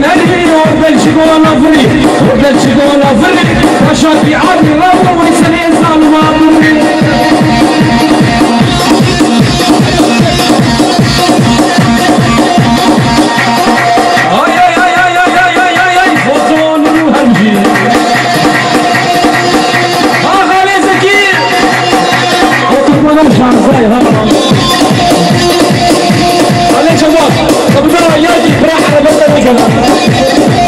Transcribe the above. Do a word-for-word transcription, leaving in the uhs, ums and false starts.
نادي وبلشي ولا فري وبلشي ولا فري رشاد بيعاني راوي ولسه يزال ما فري اي اي اي اي اي اي اي اي فوزون وهمجي ها خالي زكي وطبنا مش عارفاي ها عليك شباب طب ترى ياجي راح على بلد الكلام